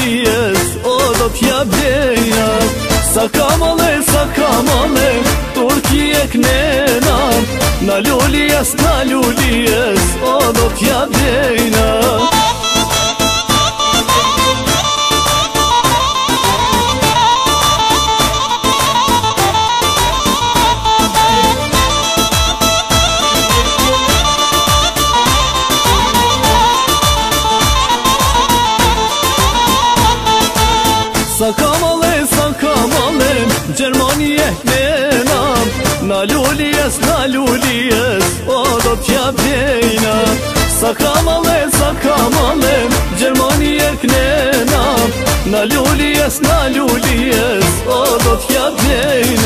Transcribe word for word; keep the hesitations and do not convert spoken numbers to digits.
lulijes, o do t'ja blejna. Sa kamale, sa kamale, turki e knena. Na lulijes, na lulijes, o do t'ja blejna. Sa kamale, sa kamale, Gjermanie knena. Na lulijes, na lulijes, o do t'ja blejna. Sa kamale, sa kamale, Gjermanie knena. Na lulijes, na lulijes, o do t'ja blejna.